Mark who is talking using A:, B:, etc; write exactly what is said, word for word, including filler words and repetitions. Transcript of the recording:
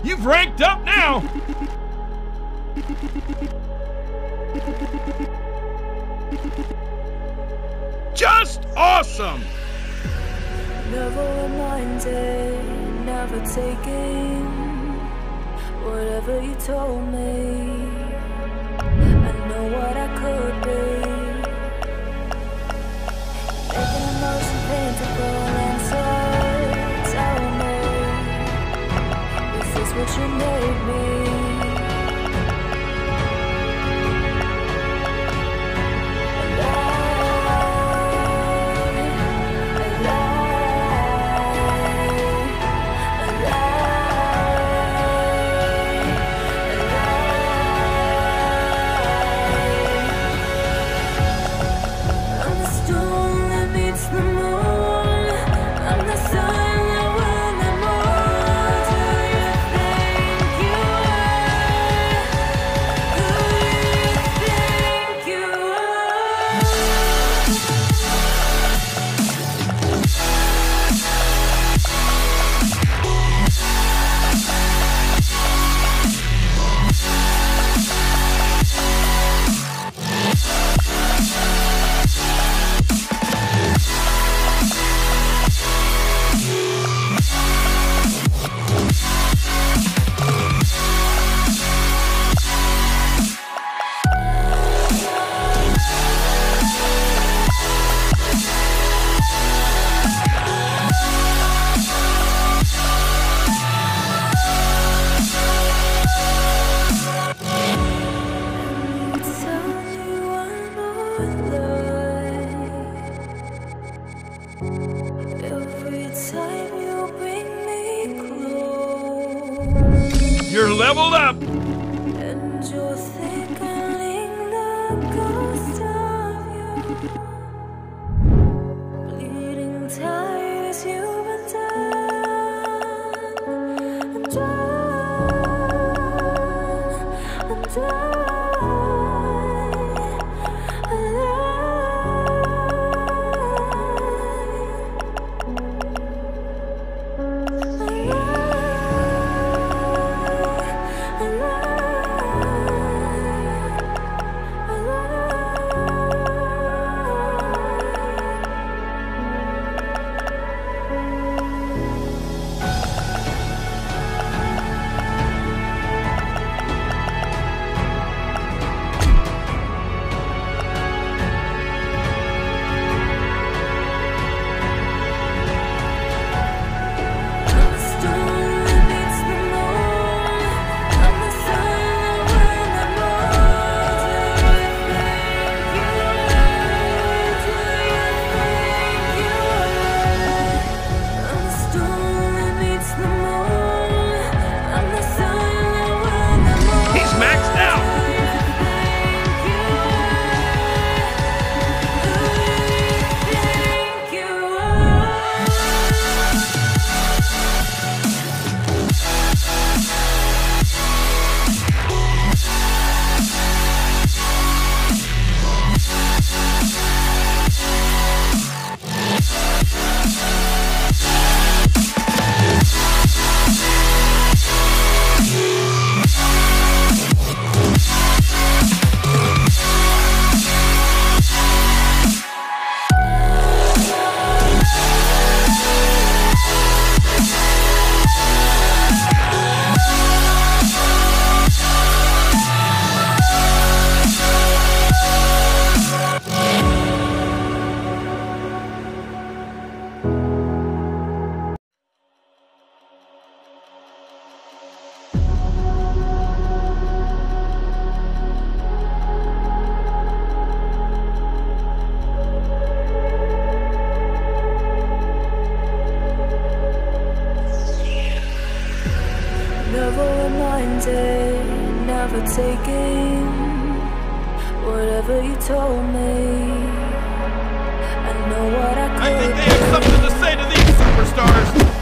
A: You've ranked up now! Just awesome!
B: Never reminded, never taking whatever you told me. I know what I could be. Making emotion paintable and so tell me, is this what you made me?
A: You're leveled up!
B: And you're thinking the ghost of you. Bleeding tires you've undone. Undone. Undone. Never taking whatever you told me. I know what I could.
A: I think they have something to say to these superstars.